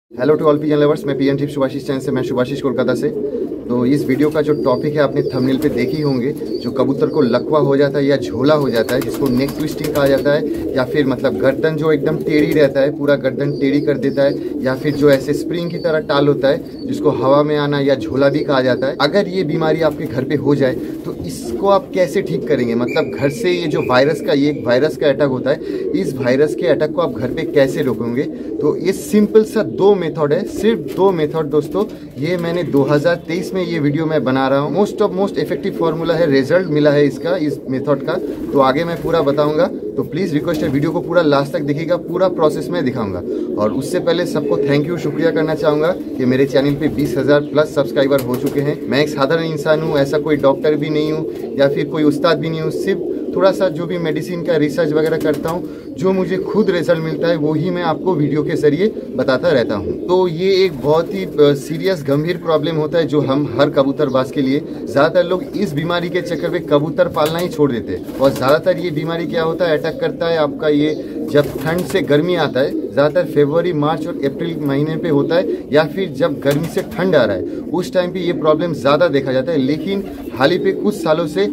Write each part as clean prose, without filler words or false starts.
Hello to all pigeon lovers, मैं pigeon tips Shubhashish channel से, मैं शुभाशीष कोलकाता से। तो इस वीडियो का जो टॉपिक है आपने थंबनेल पे देखे ही होंगे। जो कबूतर को लकवा हो जाता है या झोला हो जाता है, जिसको नेक ट्विस्टिंग कहा जाता है, या फिर मतलब गर्दन जो एकदम टेढ़ी रहता है, पूरा गर्दन टेढ़ी कर देता है, या फिर जो ऐसे स्प्रिंग की तरह टाल होता है जिसको हवा में आना या झोला भी कहा जाता है। अगर ये बीमारी आपके घर पे हो जाए तो इसको आप कैसे ठीक करेंगे? मतलब घर से ये जो वायरस का, ये एक वायरस का अटैक होता है, इस वायरस के अटैक को आप घर पे कैसे रोकेंगे? तो ये सिंपल सा 2 मेथड है, सिर्फ 2 मेथड दोस्तों। ये मैंने 2023 में ये वीडियो मैं बना रहा हूँ। मोस्ट इफेक्टिव फार्मूला है, रिजल्ट मिला है इसका, इस मेथड का। तो आगे मैं पूरा बताऊंगा, तो प्लीज़ रिक्वेस्ट है वीडियो को पूरा लास्ट तक देखिएगा, पूरा प्रोसेस में दिखाऊंगा। और उससे पहले सबको थैंक यू, शुक्रिया करना चाहूँगा कि मेरे चैनल पे 20,000 प्लस सब्सक्राइबर हो चुके हैं। मैं एक साधारण इंसान हूँ, ऐसा कोई डॉक्टर भी नहीं हूँ या फिर कोई उस्ताद भी नहीं हूँ। सिर्फ थोड़ा सा जो भी मेडिसिन का रिसर्च वगैरह करता हूँ, जो मुझे खुद रिजल्ट मिलता है, वो ही मैं आपको वीडियो के जरिए बताता रहता हूँ। तो ये एक बहुत ही सीरियस गंभीर प्रॉब्लम होता है जो हम हर कबूतरबाज के लिए। ज़्यादातर लोग इस बीमारी के चक्कर में कबूतर पालना ही छोड़ देते हैं। और ज़्यादातर ये बीमारी क्या होता है, अटैक करता है आपका ये जब ठंड से गर्मी आता है, ज़्यादातर फरवरी, मार्च और अप्रैल महीने पे होता है, या फिर जब गर्मी से ठंड आ रहा है उस टाइम पे ये प्रॉब्लम ज़्यादा देखा जाता है। लेकिन हाल ही पे कुछ सालों से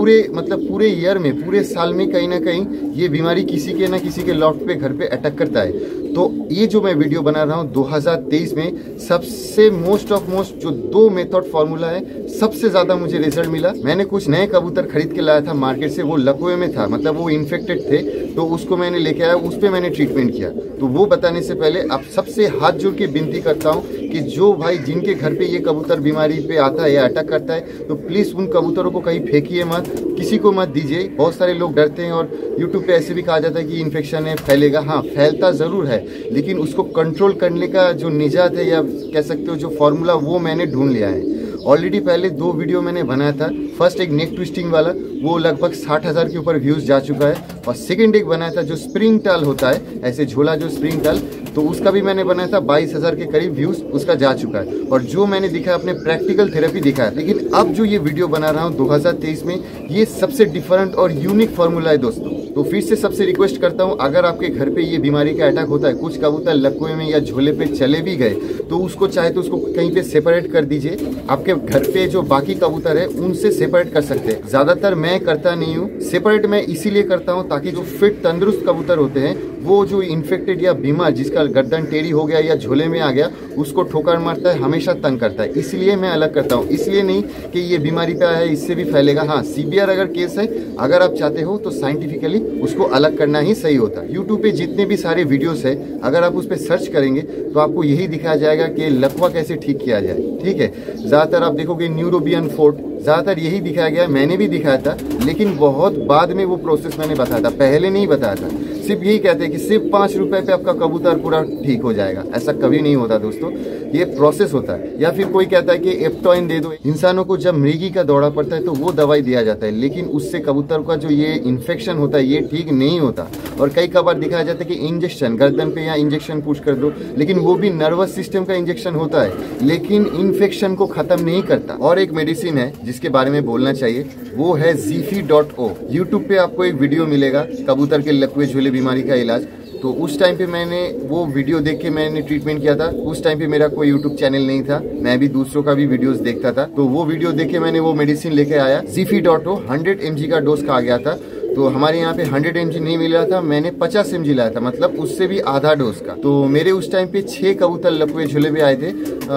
पूरे ईयर में, पूरे साल में कहीं ना कहीं ये बीमारी किसी के ना किसी के लॉफ्ट पे, घर पे अटैक करता है। तो ये जो मैं वीडियो बना रहा हूँ 2023 में, सबसे मोस्ट जो 2 मेथड फार्मूला है, सबसे ज़्यादा मुझे रिजल्ट मिला। मैंने कुछ नए कबूतर खरीद के लाया था मार्केट से, वो लकवे में था, मतलब वो इन्फेक्टेड थे, तो उसको मैंने लेके आया, उस पर मैंने ट्रीटमेंट किया। तो वो बताने से पहले आप सबसे हाथ जोड़ के विनती करता हूँ कि जो भाई जिनके घर पे ये कबूतर बीमारी पे आता है या अटैक करता है, तो प्लीज़ उन कबूतरों को कहीं फेंकिए मत, किसी को मत दीजिए। बहुत सारे लोग डरते हैं और यूट्यूब पे ऐसे भी कहा जाता है कि इन्फेक्शन है, फैलेगा। हाँ, फैलता ज़रूर है, लेकिन उसको कंट्रोल करने का जो निजात है, या कह सकते हो जो फॉर्मूला, वो मैंने ढूंढ लिया है। ऑलरेडी पहले 2 वीडियो मैंने बनाया था। फर्स्ट एक नेक ट्विस्टिंग वाला, वो लगभग 60,000 के ऊपर व्यूज़ जा चुका है। और सेकंड एक बनाया था जो स्प्रिंग टाल होता है, ऐसे झोला जो स्प्रिंग टाल, तो उसका भी मैंने बनाया था, 22,000 के करीब व्यूज़ उसका जा चुका है। और जो मैंने दिखाया अपने प्रैक्टिकल थेरेपी दिखाया। लेकिन अब जो ये वीडियो बना रहा हूँ 2023 में, ये सबसे डिफरेंट और यूनिक फार्मूला है दोस्तों। तो फिर से सबसे रिक्वेस्ट करता हूँ, अगर आपके घर पे ये बीमारी का अटैक होता है, कुछ कबूतर लकवे में या झोले पे चले भी गए, तो उसको चाहे तो उसको कहीं पे सेपरेट कर दीजिए। आपके घर पे जो बाकी कबूतर है उनसे सेपरेट कर सकते हैं। ज़्यादातर मैं करता नहीं हूँ सेपरेट, मैं इसीलिए करता हूँ ताकि जो फिट तंदुरुस्त कबूतर होते हैं, वो जो इन्फेक्टेड या बीमार, जिसका गर्दन टेढ़ी हो गया या झोले में आ गया, उसको ठोकर मारता है, हमेशा तंग करता है, इसलिए मैं अलग करता हूँ। इसलिए नहीं कि ये बीमारी पे आया है इससे भी फैलेगा। हाँ, सीवियर अगर केस है, अगर आप चाहते हो तो साइंटिफिकली उसको अलग करना ही सही होता है। यूट्यूब पे जितने भी सारे वीडियोस है, अगर आप उस पर सर्च करेंगे तो आपको यही दिखाया जाएगा कि लकवा कैसे ठीक किया जाए। ठीक है, ज़्यादातर आप देखोगे न्यूरोबियन फोर्ट, ज़्यादातर यही दिखाया गया, मैंने भी दिखाया था, लेकिन बहुत बाद में वो प्रोसेस मैंने बताया था, पहले नहीं बताया था। सिर्फ यही कहते हैं कि सिर्फ 5 रुपए पे आपका कबूतर पूरा ठीक हो जाएगा, ऐसा कभी नहीं होता दोस्तों, ये प्रोसेस होता है। या फिर कोई कहता है कि एप्टॉइन दे दो। इंसानों को जब मृगी का दौरा पड़ता है तो वो दवाई दिया जाता है, लेकिन उससे कबूतर का जो ये इन्फेक्शन होता है ये ठीक नहीं होता। और कई बार दिखाया जाता है कि इंजेक्शन गर्दन पे या इंजेक्शन पुश कर दो, लेकिन वो भी नर्वस सिस्टम का इंजेक्शन होता है, लेकिन इन्फेक्शन को खत्म नहीं करता। और एक मेडिसिन है जिसके बारे में बोलना चाहिए, वो है ZIFI.O। यूट्यूब पे आपको एक वीडियो मिलेगा कबूतर के लकवे झोले बीमारी का इलाज। तो उस टाइम पे मैंने वो वीडियो देख के मैंने ट्रीटमेंट किया था। उस टाइम पे मेरा कोई यूट्यूब चैनल नहीं था, मैं भी दूसरों का भी वीडियोस देखता था। तो वो वीडियो देख के मैंने वो मेडिसिन लेके आया। ZIFI.O 100 mg का डोज कहा गया था। तो हमारे यहाँ पे 100 mg नहीं मिल रहा था, मैंने 50 mg लाया था, मतलब उससे भी आधा डोज का। तो मेरे उस टाइम पे 6 कबूतर लकवे झोले पे आए थे।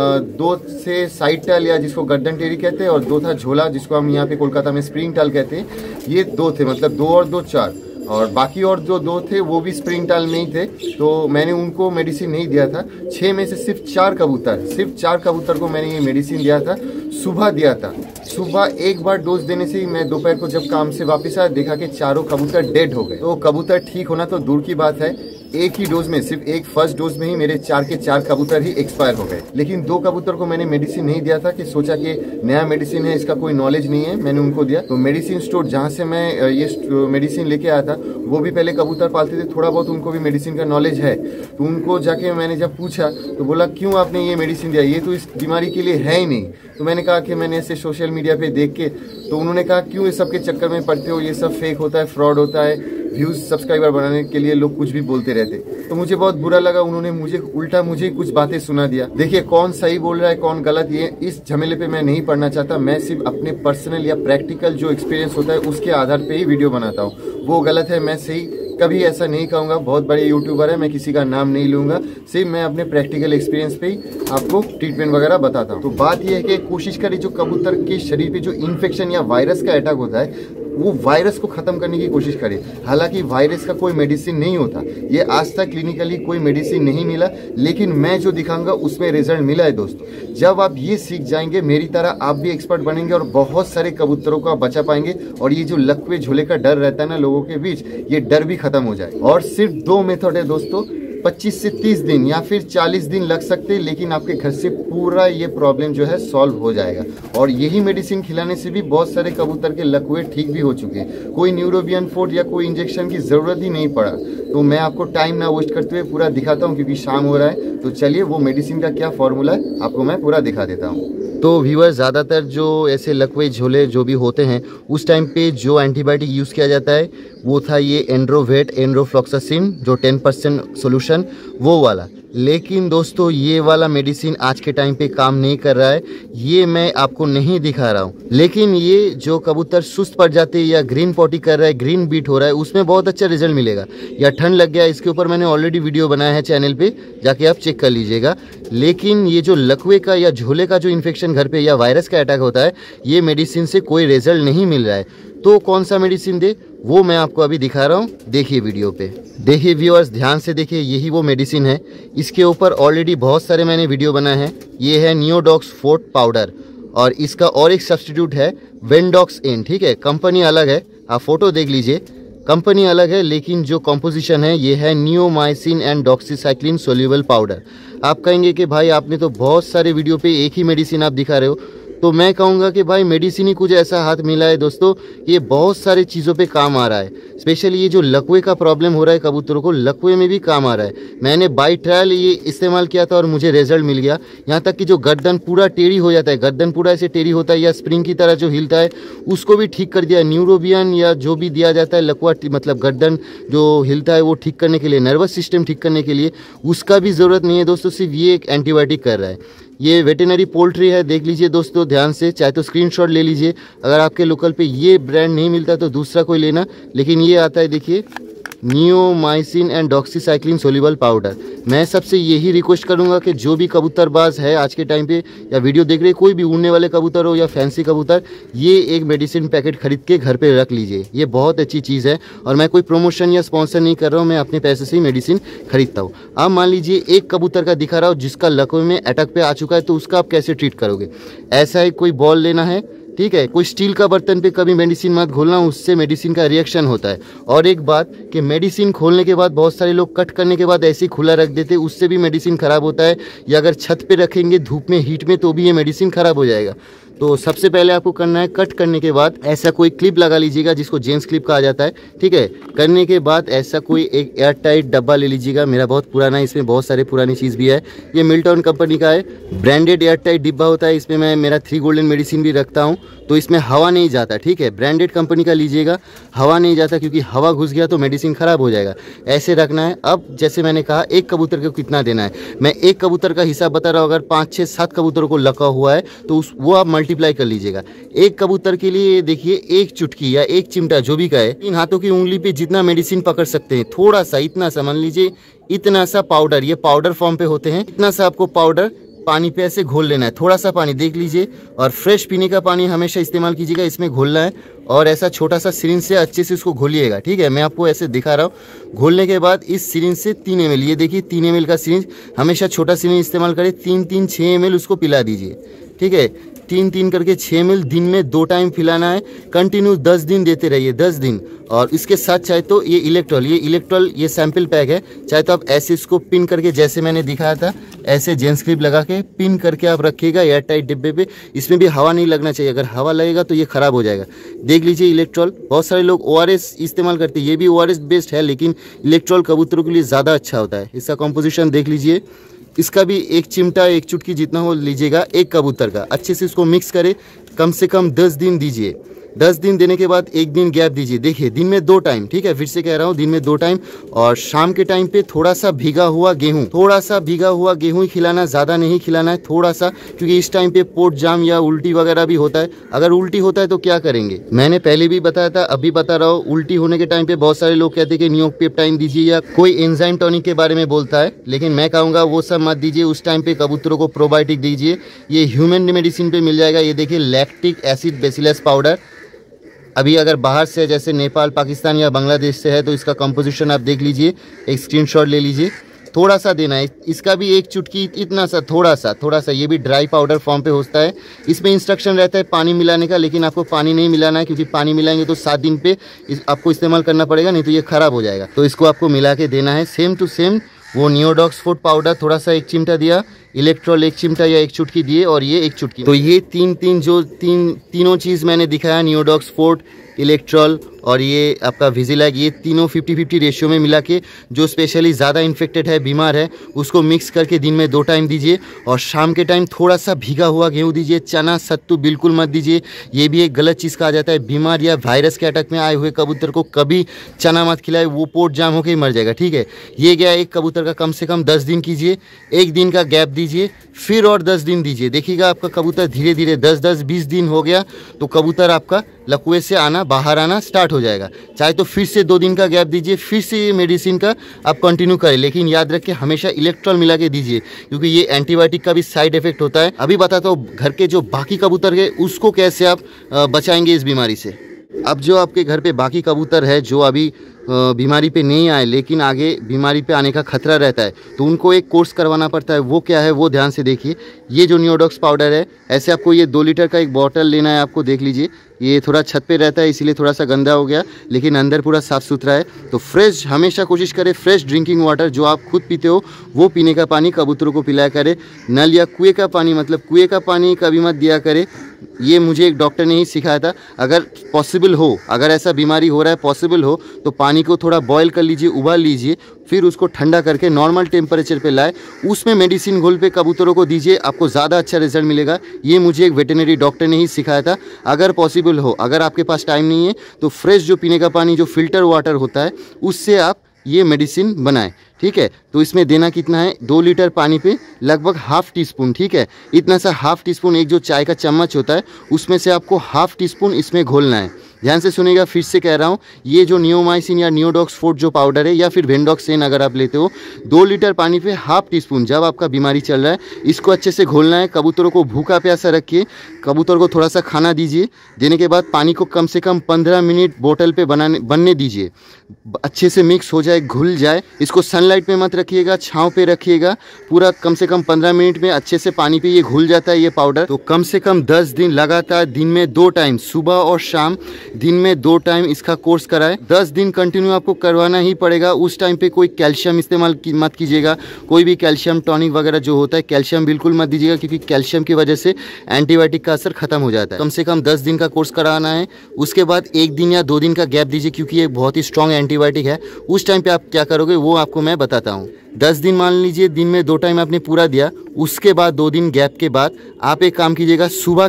2 से साइड टाल, या जिसको गर्दन टेढ़ी कहते हैं, और 2 था झोला, जिसको हम यहाँ पे कोलकाता में स्प्रिंग टाल कहते हैं। ये 2 थे, मतलब 2 और 2 4, और बाकी और जो 2 थे वो भी स्प्रिंग टाल में ही थे। तो मैंने उनको मेडिसिन नहीं दिया था। 6 में से सिर्फ 4 कबूतर को मैंने ये मेडिसिन दिया था, सुबह दिया था। सुबह एक बार डोज देने से ही मैं दोपहर को जब काम से वापस आया, देखा कि चारों कबूतर डेड हो गए। तो कबूतर ठीक होना तो दूर की बात है, एक ही डोज में, सिर्फ एक फर्स्ट डोज में ही मेरे 4 के 4 कबूतर ही एक्सपायर हो गए। लेकिन 2 कबूतर को मैंने मेडिसिन नहीं दिया था, कि सोचा कि नया मेडिसिन है, इसका कोई नॉलेज नहीं है, मैंने उनको दिया। तो मेडिसिन स्टोर जहाँ से मैं ये मेडिसिन लेके आया था, वो भी पहले कबूतर पालते थे, थोड़ा बहुत उनको भी मेडिसिन का नॉलेज है। तो उनको जाके मैंने जब पूछा तो बोला, क्यों आपने ये मेडिसिन दिया, ये तो इस बीमारी के लिए है ही नहीं। तो मैंने कहा कि मैंने ऐसे सोशल मीडिया पे देख के, तो उन्होंने कहा क्यों इस सब के चक्कर में पड़ते हो, ये सब फेक होता है, फ्रॉड होता है, व्यूज सब्सक्राइबर बनाने के लिए लोग कुछ भी बोलते रहते। तो मुझे बहुत बुरा लगा, उन्होंने मुझे कुछ बातें सुना दिया। देखिए कौन सही बोल रहा है कौन गलत, ये इस झमेले पे मैं नहीं पढ़ना चाहता। मैं सिर्फ अपने पर्सनल या प्रैक्टिकल जो एक्सपीरियंस होता है उसके आधार पे ही वीडियो बनाता हूँ। वो गलत है मैं सही कभी ऐसा नहीं कहूँगा। बहुत बड़े यूट्यूबर है, मैं किसी का नाम नहीं लूँगा, सिर्फ मैं अपने प्रैक्टिकल एक्सपीरियंस पे ही आपको ट्रीटमेंट वगैरह बताता हूँ। तो बात यह है कि कोशिश करें जो कबूतर के शरीर पे जो इन्फेक्शन या वायरस का अटैक होता है वो वायरस को खत्म करने की कोशिश करें। हालांकि वायरस का कोई मेडिसिन नहीं होता, ये आज तक क्लिनिकली कोई मेडिसिन नहीं मिला, लेकिन मैं जो दिखाऊंगा उसमें रिजल्ट मिला है दोस्तों। जब आप ये सीख जाएंगे मेरी तरह आप भी एक्सपर्ट बनेंगे और बहुत सारे कबूतरों को आप बचा पाएंगे। और ये जो लकवे झोले का डर रहता है ना लोगों के बीच, ये डर भी खत्म हो जाए। और सिर्फ 2 मेथड है दोस्तों, 25 से 30 दिन या फिर 40 दिन लग सकते हैं, लेकिन आपके घर से पूरा ये प्रॉब्लम जो है सॉल्व हो जाएगा। और यही मेडिसिन खिलाने से भी बहुत सारे कबूतर के लकवे ठीक भी हो चुके हैं। कोई न्यूरोबियन फूड या कोई इंजेक्शन की ज़रूरत ही नहीं पड़ा। तो मैं आपको टाइम ना वेस्ट करते हुए पूरा दिखाता हूँ, क्योंकि शाम हो रहा है। तो चलिए वो मेडिसिन का क्या फॉर्मूला है आपको मैं पूरा दिखा देता हूँ। तो व्यूअर, ज़्यादातर जो ऐसे लकवे झोले जो भी होते हैं उस टाइम पे जो एंटीबायोटिक यूज़ किया जाता है वो था ये एंड्रोवेट एंड्रोफ्लॉक्सासिन, जो 10% सोल्यूशन वो वाला। लेकिन दोस्तों ये वाला मेडिसिन आज के टाइम पे काम नहीं कर रहा है, ये मैं आपको नहीं दिखा रहा हूँ। लेकिन ये जो कबूतर सुस्त पड़ जाते हैं या ग्रीन पॉटी कर रहा है, ग्रीन बीट हो रहा है, उसमें बहुत अच्छा रिजल्ट मिलेगा। या ठंड लग गया, इसके ऊपर मैंने ऑलरेडी वीडियो बनाया है चैनल पे, जाके आप चेक कर लीजिएगा। लेकिन ये जो लकवे का या झोले का जो इन्फेक्शन घर पे या वायरस का अटैक होता है, ये मेडिसिन से कोई रिजल्ट नहीं मिल रहा है। तो कौन सा मेडिसिन दे वो मैं आपको अभी दिखा रहा हूँ, देखिए वीडियो पे। देखिए व्यूअर्स, ध्यान से देखिए, यही वो मेडिसिन है। इसके ऊपर ऑलरेडी बहुत सारे मैंने वीडियो बनाए हैं। ये है नियोडॉक्स फोर्ट पाउडर और इसका और एक सब्स्टिट्यूट है वेंडॉक्स इन। ठीक है, कंपनी अलग है, आप फोटो देख लीजिए, कंपनी अलग है, लेकिन जो कॉम्पोजिशन है ये है neomycin and doxycycline soluble powder. आप कहेंगे कि भाई आपने तो बहुत सारे वीडियो पे एक ही मेडिसिन आप दिखा रहे हो, तो मैं कहूँगा कि भाई मेडिसिन ही कुछ ऐसा हाथ मिला है दोस्तों, ये बहुत सारी चीज़ों पे काम आ रहा है। स्पेशली ये जो लकवे का प्रॉब्लम हो रहा है कबूतरों को, लकवे में भी काम आ रहा है। मैंने बाई ट्रायल ये इस्तेमाल किया था और मुझे रिजल्ट मिल गया। यहाँ तक कि जो गर्दन पूरा टेढ़ी हो जाता है, गर्दन पूरा ऐसे टेढ़ी होता है या स्प्रिंग की तरह जो हिलता है, उसको भी ठीक कर दिया। न्यूरोबियन या जो भी दिया जाता है लकवा, मतलब गर्दन जो हिलता है वो ठीक करने के लिए, नर्वस सिस्टम ठीक करने के लिए, उसका भी ज़रूरत नहीं है दोस्तों, सिर्फ ये एक एंटीबायोटिक कर रहा है। ये वेटेनरी पोल्ट्री है, देख लीजिए दोस्तों ध्यान से, चाहे तो स्क्रीनशॉट ले लीजिए। अगर आपके लोकल पे ये ब्रांड नहीं मिलता तो दूसरा कोई लेना, लेकिन ये आता है देखिए neomycin and doxycycline soluble powder. मैं सबसे यही रिक्वेस्ट करूंगा कि जो भी कबूतरबाज है आज के टाइम पे या वीडियो देख रहे, कोई भी उड़ने वाले कबूतर हो या फैंसी कबूतर, ये एक मेडिसिन पैकेट खरीद के घर पे रख लीजिए। ये बहुत अच्छी चीज़ है और मैं कोई प्रमोशन या स्पॉन्सर नहीं कर रहा हूँ, मैं अपने पैसे से ही मेडिसिन खरीदता हूँ। अब मान लीजिए एक कबूतर का दिखा रहा हूँ जिसका लकवे में अटैक पे आ चुका है, तो उसका आप कैसे ट्रीट करोगे? ऐसा ही कोई बॉल लेना है, ठीक है, कोई स्टील का बर्तन पे कभी मेडिसिन मत घोलना, उससे मेडिसिन का रिएक्शन होता है। और एक बात कि मेडिसिन खोलने के बाद बहुत सारे लोग कट करने के बाद ऐसे ही खुला रख देते, उससे भी मेडिसिन ख़राब होता है। या अगर छत पे रखेंगे धूप में हीट में तो भी ये मेडिसिन ख़राब हो जाएगा। तो सबसे पहले आपको करना है, कट करने के बाद ऐसा कोई क्लिप लगा लीजिएगा जिसको जेंट्स क्लिप कहा जाता है। ठीक है, करने के बाद ऐसा कोई एक एयर टाइट डब्बा ले लीजिएगा। मेरा बहुत पुराना है, इसमें बहुत सारे पुरानी चीज़ भी है। ये मिल्टन कंपनी का है, ब्रांडेड एयर टाइट डिब्बा होता है। इसमें मैं मेरा 3 गोल्डन मेडिसिन भी रखता हूँ, तो इसमें हवा नहीं जाता। ठीक है, ब्रांडेड कंपनी का लीजिएगा, हवा नहीं जाता, क्योंकि हवा घुस गया तो मेडिसिन ख़राब हो जाएगा। ऐसे रखना है। अब जैसे मैंने कहा एक कबूतर को कितना देना है, मैं एक कबूतर का हिसाब बता रहा हूँ। अगर 5, 6, 7 कबूतरों को लगा हुआ है तो वो आप मल्टीप्लाई कर लीजिएगा। एक कबूतर के लिए देखिए एक चुटकी या एक चिमटा जो भी का है, इन हाथों की उंगली पे जितना मेडिसिन पकड़ सकते हैं, थोड़ा सा, इतना सा मान लीजिए, इतना सा पाउडर, ये पाउडर फॉर्म पे होते हैं, इतना सा आपको पाउडर पानी पे ऐसे घोल लेना है। थोड़ा सा पानी देख लीजिए, और फ्रेश पीने का पानी हमेशा इस्तेमाल कीजिएगा, इसमें घोलना है। और ऐसा छोटा सा सिरिंज से अच्छे से उसको घोलिएगा। ठीक है, मैं आपको ऐसे दिखा रहा हूँ। घोलने के बाद इस सिरिंज से 3 ml, ये देखिए 3 ml का सिरिंज, हमेशा छोटा सिरिंज इस्तेमाल करें। 3-3, 6 ml उसको पिला दीजिए। ठीक है, 3-3 करके 6 ml दिन में 2 टाइम पिलाना है। कंटिन्यू 10 दिन देते रहिए, 10 दिन। और इसके साथ चाहे तो ये इलेक्ट्रॉल ये सैंपल पैक है, चाहे तो आप ऐसे इसको पिन करके, जैसे मैंने दिखाया था, ऐसे जेंट्स क्लिप लगा के पिन करके आप रखिएगा एयर टाइट डिब्बे पे। इसमें भी हवा नहीं लगना चाहिए, अगर हवा लगेगा तो ये ख़राब हो जाएगा। देख लीजिए इलेक्ट्रॉल, बहुत सारे लोग ORS इस्तेमाल करते हैं, ये भी ORS बेस्ड है, लेकिन इलेक्ट्रॉल कबूतरों के लिए ज़्यादा अच्छा होता है। इसका कॉम्पोजिशन देख लीजिए, इसका भी एक चिमटा, एक चुटकी जितना हो लीजिएगा एक कबूतर का। अच्छे से इसको मिक्स करें, कम से कम 10 दिन दीजिए। 10 दिन देने के बाद एक दिन गैप दीजिए। देखिए दिन में 2 टाइम, ठीक है, फिर से कह रहा हूँ दिन में 2 टाइम। और शाम के टाइम पे थोड़ा सा भीगा हुआ गेहूं, थोड़ा सा भीगा हुआ गेहूं ही खिलाना, ज़्यादा नहीं खिलाना है, थोड़ा सा, क्योंकि इस टाइम पे पोट जाम या उल्टी वगैरह भी होता है। अगर उल्टी होता है तो क्या करेंगे, मैंने पहले भी बताया था, अभी बता रहा हूँ। उल्टी होने के टाइम पे बहुत सारे लोग कहते हैं कि नियोपेप्टाइन दीजिए या कोई एंजाइम टॉनिक के बारे में बोलता है, लेकिन मैं कहूँगा वो सब मत दीजिए। उस टाइम पे कबूतरों को प्रोबायोटिक दीजिए। ये ह्यूमन मेडिसिन पे मिल जाएगा। ये देखिए लैक्टिक एसिड बेसिलस पाउडर। अभी अगर बाहर से जैसे नेपाल, पाकिस्तान या बांग्लादेश से है तो इसका कंपोजिशन आप देख लीजिए, एक स्क्रीनशॉट ले लीजिए। थोड़ा सा देना है, इसका भी एक चुटकी, इतना सा, थोड़ा सा। ये भी ड्राई पाउडर फॉर्म पे होता है। इसमें इंस्ट्रक्शन रहता है पानी मिलाने का, लेकिन आपको पानी नहीं मिलाना है, क्योंकि पानी मिलाएंगे तो 7 दिन पे आपको इस्तेमाल करना पड़ेगा, नहीं तो ये ख़राब हो जाएगा। तो इसको आपको मिला के देना है सेम टू सेम। वो नियोडॉक्स फूड पाउडर थोड़ा सा 1 चिमटा दिया, इलेक्ट्रॉल 1 चिमटा या 1 चुटकी दिए, और ये 1 चुटकी। तो ये तीनों चीज़ मैंने दिखाया, नियोडॉक्स फोर्ट, इलेक्ट्रॉल और ये आपका विजिलैग, ये तीनों 50-50 रेशियो में मिला के, जो स्पेशली ज़्यादा इन्फेक्टेड है, बीमार है, उसको मिक्स करके दिन में 2 टाइम दीजिए। और शाम के टाइम थोड़ा सा भीगा हुआ गेहूँ दीजिए। चना सत्तू बिल्कुल मत दीजिए, ये भी एक गलत चीज़ कहा जाता है। बीमार या वायरस के अटैक में आए हुए कबूतर को कभी चना मत खिलाए, वो पोट जाम होकर ही मर जाएगा, ठीक है। ये गया एक कबूतर का, कम से कम 10 दिन कीजिए, 1 दिन का गैप दीजिए, फिर और 10 दिन दीजिए। देखिएगा आपका कबूतर धीरे धीरे 10-20 दिन हो गया तो कबूतर आपका लकुए से बाहर आना स्टार्ट हो जाएगा। चाहे तो फिर से 2 दिन का गैप दीजिए, फिर से ये मेडिसिन का आप कंटिन्यू करें, लेकिन याद रखिए हमेशा इलेक्ट्रॉल मिला के दीजिए, क्योंकि ये एंटीबायोटिक का भी साइड इफेक्ट होता है। अभी बताता हूँ घर के जो बाकी कबूतर है उसको कैसे आप बचाएंगे इस बीमारी से। अब जो आपके घर पे बाकी कबूतर है जो अभी बीमारी पे नहीं आए, लेकिन आगे बीमारी पे आने का खतरा रहता है, तो उनको एक कोर्स करवाना पड़ता है। वो क्या है वो ध्यान से देखिए। ये जो नियोडॉक्स पाउडर है, ऐसे आपको ये 2 लीटर का एक बॉटल लेना है। आपको देख लीजिए, ये थोड़ा छत पे रहता है इसीलिए थोड़ा सा गंदा हो गया, लेकिन अंदर पूरा साफ़ सुथरा है। तो फ्रेश, हमेशा कोशिश करें फ्रेश ड्रिंकिंग वाटर, जो आप खुद पीते हो वो पीने का पानी कबूतरों को पिलाया करें। नल या कुएँ का पानी, मतलब कुएँ का पानी कभी मत दिया करें। ये मुझे एक डॉक्टर ने ही सिखाया था। अगर पॉसिबल हो, अगर ऐसा बीमारी हो रहा है, पॉसिबल हो तो पानी को थोड़ा बॉयल कर लीजिए, उबाल लीजिए, फिर उसको ठंडा करके नॉर्मल टेम्परेचर पे लाए, उसमें मेडिसिन घोल पे कबूतरों को दीजिए, आपको ज़्यादा अच्छा रिजल्ट मिलेगा। ये मुझे एक वेटरनरी डॉक्टर ने ही सिखाया था। अगर पॉसिबल हो, अगर आपके पास टाइम नहीं है तो फ्रेश जो पीने का पानी, जो फिल्टर वाटर होता है, उससे आप ये मेडिसिन बनाएं, ठीक है। तो इसमें देना कितना है, 2 लीटर पानी पे लगभग ½ टीस्पून, ठीक है। इतना सा ½ टीस्पून, एक जो चाय का चम्मच होता है उसमें से आपको ½ टीस्पून इसमें घोलना है। ध्यान से सुनिएगा, फिर से कह रहा हूँ, ये जो नियोमाइसिन या नियोडॉक्स फोर्ट जो पाउडर है, या फिर वेंडॉक्सेन अगर आप लेते हो, 2 लीटर पानी पे ½ टीस्पून, जब आपका बीमारी चल रहा है, इसको अच्छे से घोलना है। कबूतरों को भूखा प्यासा रखिए, कबूतर को थोड़ा सा खाना दीजिए। देने के बाद पानी को कम से कम 15 मिनट बोतल पे बनने दीजिए, अच्छे से मिक्स हो जाए, घुल जाए। इसको सनलाइट में मत रखिएगा, छाँव पे रखिएगा। पूरा कम से कम 15 मिनट में अच्छे से पानी पे ये घुल जाता है ये पाउडर। तो कम से कम 10 दिन लगातार, दिन में 2 टाइम, सुबह और शाम, दिन में 2 टाइम इसका कोर्स कराएं। 10 दिन कंटिन्यू आपको करवाना ही पड़ेगा। उस टाइम पे कोई कैल्शियम इस्तेमाल मत कीजिएगा, कोई भी कैल्शियम टॉनिक वगैरह जो होता है, कैल्शियम बिल्कुल मत दीजिएगा, क्योंकि कैल्शियम की वजह से एंटीबायोटिक का असर खत्म हो जाता है। कम से कम 10 दिन का कोर्स कराना है। उसके बाद 1 दिन या 2 दिन का गैप दीजिए, क्योंकि ये बहुत ही स्ट्रॉन्ग एंटीबायोटिक है। उस टाइम पे आप क्या करोगे वो आपको मैं बताता हूँ। 10 दिन मान लीजिए दिन में 2 टाइम आपने पूरा दिया, उसके बाद 2 दिन गैप के बाद आप एक काम कीजिएगा, सुबह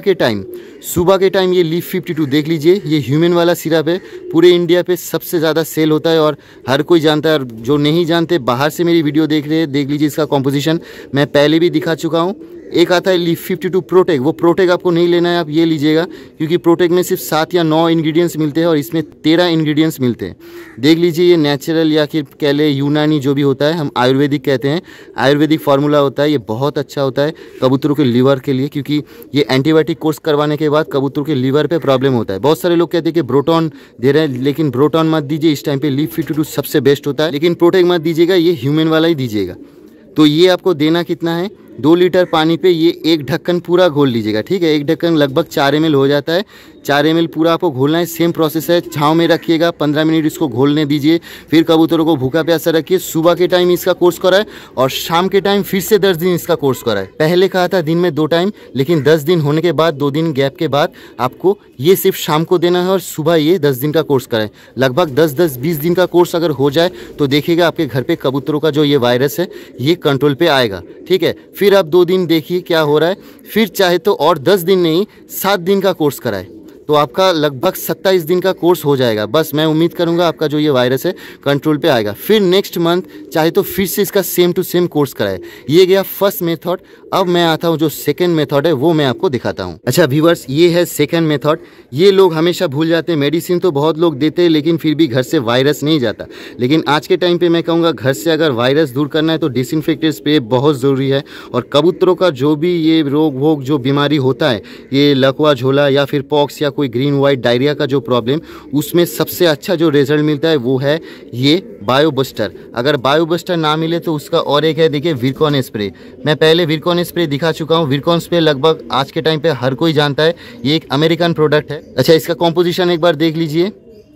के टाइम ये लीफ 52 देख लीजिए, ये ह्यूमन वाला सिरप है, पूरे इंडिया पे सबसे ज़्यादा सेल होता है और हर कोई जानता है। और जो नहीं जानते, बाहर से मेरी वीडियो देख रहे हैं, देख लीजिए इसका कॉम्पोजिशन मैं पहले भी दिखा चुका हूँ। एक आता है लीफ 52 प्रोटेक, वो प्रोटेक आपको नहीं लेना है, आप ये लीजिएगा, क्योंकि प्रोटेक में सिर्फ 7 या 9 इंग्रेडिएंट्स मिलते हैं और इसमें 13 इंग्रेडिएंट्स मिलते हैं। देख लीजिए, ये नेचुरल या फिर कह ले यूनानी जो भी होता है, हम आयुर्वेदिक कहते हैं, आयुर्वेदिक फार्मूला होता है। ये बहुत अच्छा होता है कबूतरों के लीवर के लिए, क्योंकि ये एंटीबायोटिक कोर्स करवाने के बाद कबूतरों के लीवर पे प्रॉब्लम होता है। बहुत सारे लोग कहते हैं कि ब्रोटॉन दे रहे हैं, लेकिन ब्रोटॉन मत दीजिए इस टाइम पे। लीफ 52 सबसे बेस्ट होता है, लेकिन प्रोटेक मत दीजिएगा, ये ह्यूमन वाला ही दीजिएगा। तो ये आपको देना कितना है, 2 लीटर पानी पे ये 1 ढक्कन पूरा घोल लीजिएगा, ठीक है। 1 ढक्कन लगभग 4 ml हो जाता है, 4 ml पूरा आपको घोलना है। सेम प्रोसेस है, छाँव में रखिएगा, 15 मिनट इसको घोलने दीजिए, फिर कबूतरों को भूखा प्यासा रखिए। सुबह के टाइम इसका कोर्स कराए और शाम के टाइम फिर से 10 दिन इसका कोर्स कराए। पहले कहा था दिन में 2 टाइम, लेकिन 10 दिन होने के बाद, 2 दिन गैप के बाद आपको ये सिर्फ शाम को देना है और सुबह ये 10 दिन का कोर्स कराए। लगभग 10-20 दिन का कोर्स अगर हो जाए तो देखिएगा आपके घर पे कबूतरों का जो ये वायरस है ये कंट्रोल पे आएगा। ठीक है। फिर आप 2 दिन देखिए क्या हो रहा है, फिर चाहे तो और 10 दिन नहीं 7 दिन का कोर्स कराए तो आपका लगभग 27 दिन का कोर्स हो जाएगा। बस मैं उम्मीद करूंगा आपका जो ये वायरस है कंट्रोल पे आएगा। फिर नेक्स्ट मंथ चाहे तो फिर से इसका सेम टू सेम कोर्स कराए। ये गया फर्स्ट मेथड। अब मैं आता हूँ जो सेकंड मेथड है वो मैं आपको दिखाता हूँ। अच्छा व्यूअर्स, ये है सेकंड मेथड। ये लोग हमेशा भूल जाते हैं, मेडिसिन तो बहुत लोग देते हैं लेकिन फिर भी घर से वायरस नहीं जाता। लेकिन आज के टाइम पे मैं कहूँगा घर से अगर वायरस दूर करना है तो डिसइंफेक्टेड स्प्रे बहुत ज़रूरी है। और कबूतरों का जो भी ये रोग वोग जो बीमारी होता है, ये लकवा झोला या फिर पॉक्स या कोई ग्रीन वाइट डायरिया का जो प्रॉब्लम, उसमें सबसे अच्छा जो रिजल्ट मिलता है वो है ये बायोबस्टर। अगर बायोबस्टर ना मिले तो उसका और एक है, देखिए विरकॉन स्प्रे। मैं पहले विरकॉन स्प्रे दिखा चुका हूँ। विरकॉन स्प्रे लगभग आज के टाइम पे हर कोई जानता है, ये एक अमेरिकन प्रोडक्ट है। अच्छा, इसका कॉम्पोजिशन एक बार देख लीजिए।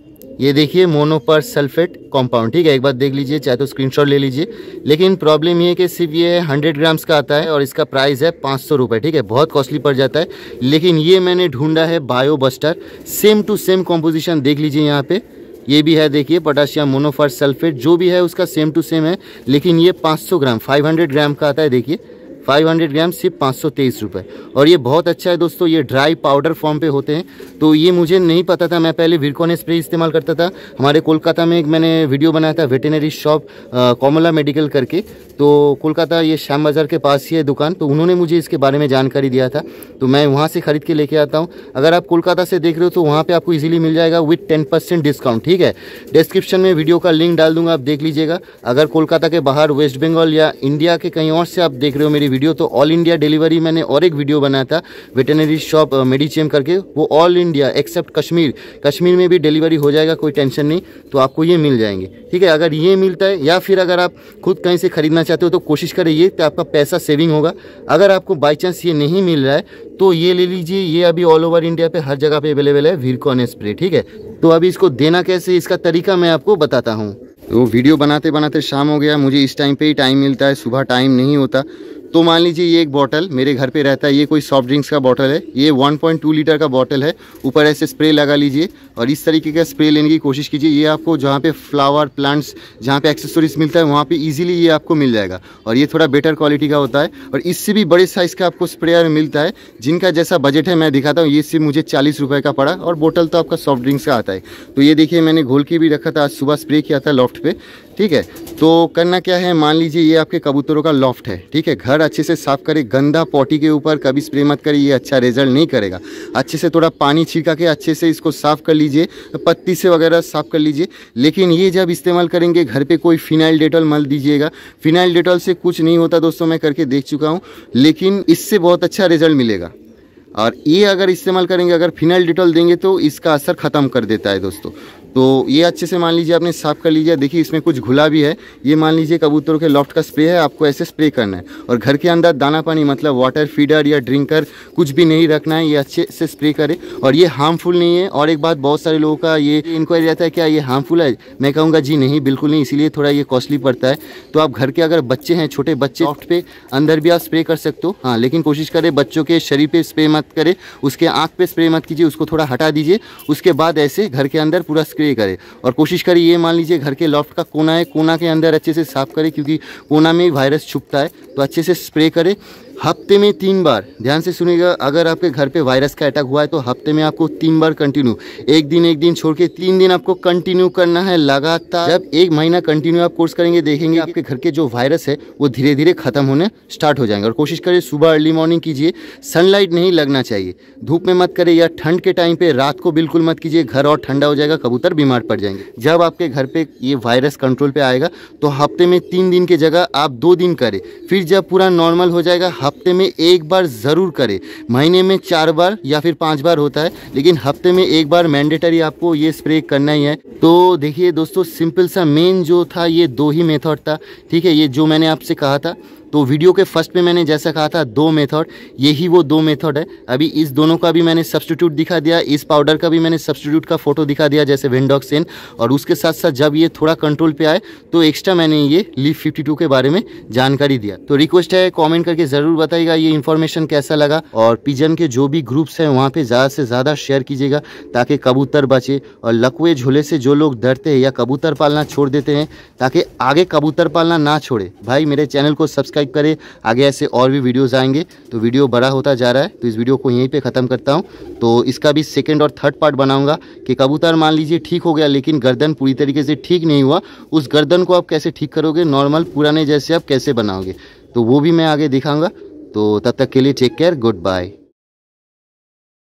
ये देखिए मोनोपर सल्फेट कंपाउंड, ठीक है, एक बार देख लीजिए, चाहे तो स्क्रीनशॉट ले लीजिए। लेकिन प्रॉब्लम ये है कि सिर्फ ये 100 ग्राम्स का आता है और इसका प्राइस है 500 रुपये, ठीक है, बहुत कॉस्टली पड़ जाता है। लेकिन ये मैंने ढूंढा है Biobuster, same to same composition देख लीजिए यहाँ पे। ये भी है, देखिए पोटाशियम मोनोफर सल्फेट जो भी है उसका सेम टू सेम है। लेकिन ये 500 ग्राम 500 ग्राम का आता है। देखिए 500 ग्राम सिर्फ 523 रुपये। और ये बहुत अच्छा है दोस्तों, ये ड्राई पाउडर फॉर्म पे होते हैं। तो ये मुझे नहीं पता था, मैं पहले विरकॉन स्प्रे इस्तेमाल करता था। हमारे कोलकाता में एक मैंने वीडियो बनाया था, वेटेनरी शॉप कॉमला मेडिकल करके, तो कोलकाता ये श्याम बाज़ार के पास ही है दुकान, तो उन्होंने मुझे इसके बारे में जानकारी दिया था, तो मैं वहाँ से ख़रीद के लेके आता हूँ। अगर आप कोलकाता से देख रहे हो तो वहाँ पर आपको ईजिली मिल जाएगा विथ 10% डिस्काउंट, ठीक है। डिस्क्रिप्शन में वीडियो का लिंक डाल दूँगा, आप देख लीजिएगा। अगर कोलकाता के बाहर वेस्ट बंगाल या इंडिया के कहीं और से आप देख रहे हो मेरी वीडियो, तो ऑल इंडिया डिलीवरी मैंने और एक वीडियो बनाया था वेटेनरी शॉप मेडिचेम करके, वो ऑल इंडिया एक्सेप्ट कश्मीर में भी डिलीवरी हो जाएगा, कोई टेंशन नहीं। तो आपको ये मिल जाएंगे, ठीक है। अगर ये मिलता है या फिर अगर आप खुद कहीं से खरीदना चाहते हो तो कोशिश करें ये, तो आपका पैसा सेविंग होगा। अगर आपको बाई चांस ये नहीं मिल रहा है तो ये ले लीजिए, ये अभी ऑल ओवर इंडिया पे हर जगह पे अवेलेबल है विरकॉन स्प्रे, ठीक है। तो अभी इसको देना कैसे, इसका तरीका मैं आपको बताता हूँ। तो वीडियो बनाते बनाते शाम हो गया, मुझे इस टाइम पे ही टाइम मिलता है, सुबह टाइम नहीं होता। तो मान लीजिए ये एक बॉटल मेरे घर पे रहता है, ये कोई सॉफ्ट ड्रिंक्स का बॉटल है, ये 1.2 लीटर का बॉटल है। ऊपर ऐसे स्प्रे लगा लीजिए और इस तरीके का स्प्रे लेने की कोशिश कीजिए। ये आपको जहाँ पे फ्लावर प्लांट्स, जहाँ पे एक्सेसरीज मिलता है वहाँ पे इजीली ये आपको मिल जाएगा। और ये थोड़ा बेटर क्वालिटी का होता है और इससे भी बड़े साइज़ का आपको स्प्रेयर मिलता है, जिनका जैसा बजट है मैं दिखाता हूँ। ये सिर्फ मुझे 40 रुपये का पड़ा और बोतल तो आपका सॉफ्ट ड्रिंक्स का आता है। तो ये देखिए मैंने घोल के भी रखा था, आज सुबह स्प्रे किया था लॉफ्ट पे, ठीक है। तो करना क्या है, मान लीजिए ये आपके कबूतरों का लॉफ्ट है, ठीक है। घर अच्छे से साफ़ करें, गंदा पॉटी के ऊपर कभी स्प्रे मत करिए, ये अच्छा रिजल्ट नहीं करेगा। अच्छे से थोड़ा पानी छिड़का के अच्छे से इसको साफ़ कर लीजिए, पत्ती से वगैरह साफ़ कर लीजिए। लेकिन ये जब इस्तेमाल करेंगे घर पे कोई फिनाइल डेटॉल मल दीजिएगा। फिनाइल डेटॉल से कुछ नहीं होता दोस्तों, मैं करके देख चुका हूँ, लेकिन इससे बहुत अच्छा रिजल्ट मिलेगा। और ये अगर इस्तेमाल करेंगे, अगर फिनाइल डेटॉल देंगे तो इसका असर ख़त्म कर देता है दोस्तों। तो ये अच्छे से मान लीजिए आपने साफ़ कर लीजिए। देखिए इसमें कुछ घुला भी है, ये मान लीजिए कबूतरों के लॉफ्ट का स्प्रे है, आपको ऐसे स्प्रे करना है। और घर के अंदर दाना पानी मतलब वाटर फीडर या ड्रिंकर कुछ भी नहीं रखना है, ये अच्छे से स्प्रे करें। और ये हार्मफुल नहीं है। और एक बात, बहुत सारे लोगों का ये इंक्वायरी रहता है क्या ये हार्मफुल है, मैं कहूँगा जी नहीं, बिल्कुल नहीं, इसीलिए थोड़ा ये कॉस्टली पड़ता है। तो आप घर के अगर बच्चे हैं, छोटे बच्चे, लॉफ्ट पे अंदर भी आप स्प्रे कर सकते हो, हाँ, लेकिन कोशिश करें बच्चों के शरीर पे स्प्रे मत करें, उसके आँख पे स्प्रे मत कीजिए, उसको थोड़ा हटा दीजिए। उसके बाद ऐसे घर के अंदर पूरा स्प्रे करें। और कोशिश करें ये मान लीजिए घर के लॉफ्ट का कोना है, कोना के अंदर अच्छे से साफ़ करें, क्योंकि कोना में वायरस छुपता है। तो अच्छे से स्प्रे करें। हफ्ते में 3 बार, ध्यान से सुनिएगा, अगर आपके घर पे वायरस का अटैक हुआ है तो हफ्ते में आपको 3 बार कंटिन्यू, एक दिन छोड़ के 3 दिन आपको कंटिन्यू करना है लगातार। जब 1 महीना कंटिन्यू आप कोर्स करेंगे, देखेंगे आपके घर के जो वायरस है वो धीरे धीरे खत्म होने स्टार्ट हो जाएंगे। और कोशिश करें सुबह अर्ली मॉर्निंग कीजिए, सनलाइट नहीं लगना चाहिए, धूप में मत करें, या ठंड के टाइम पे रात को बिल्कुल मत कीजिए, घर और ठंडा हो जाएगा, कबूतर बीमार पड़ जाएंगे। जब आपके घर पे ये वायरस कंट्रोल पे आएगा तो हफ्ते में 3 दिन की जगह आप 2 दिन करें। फिर जब पूरा नॉर्मल हो जाएगा, हफ्ते में 1 बार ज़रूर करें। महीने में 4 बार या फिर 5 बार होता है, लेकिन हफ्ते में 1 बार मैंडेटरी आपको ये स्प्रे करना ही है। तो देखिए दोस्तों, सिंपल सा मेन जो था ये 2 ही मेथड था, ठीक है, ये जो मैंने आपसे कहा था। तो वीडियो के फर्स्ट में मैंने जैसा कहा था 2 मेथड, यही वो 2 मेथड है। अभी इस दोनों का भी मैंने सब्स्टिट्यूट दिखा दिया, इस पाउडर का भी मैंने सब्स्टिट्यूट का फोटो दिखा दिया जैसे वेंडॉक्सिन। और उसके साथ साथ जब ये थोड़ा कंट्रोल पे आए तो एक्स्ट्रा मैंने ये लीफ 52 के बारे में जानकारी दिया। तो रिक्वेस्ट है, कॉमेंट करके ज़रूर बताइएगा ये इन्फॉर्मेशन कैसा लगा। और पिजन के जो भी ग्रुप्स हैं वहाँ पर ज़्यादा से ज़्यादा शेयर कीजिएगा ताकि कबूतर बचे। और लकवे झोले से जो लोग डरते हैं या कबूतर पालना छोड़ देते हैं, ताकि आगे कबूतर पालना ना छोड़े, भाई मेरे चैनल को सब्सक्राइब सब्सक्राइब करें। आगे ऐसे और भी वीडियोज़ आएंगे। तो वीडियो बड़ा होता जा रहा है तो इस वीडियो को यहीं पर ख़त्म करता हूँ। तो इसका भी सेकेंड और थर्ड पार्ट बनाऊँगा कि कबूतर मान लीजिए ठीक हो गया लेकिन गर्दन पूरी तरीके से ठीक नहीं हुआ, उस गर्दन को आप कैसे ठीक करोगे, नॉर्मल पुराने जैसे आप कैसे बनाओगे, तो वो भी मैं आगे दिखाऊंगा। तो तब तक के लिए टेक केयर, गुड बाय।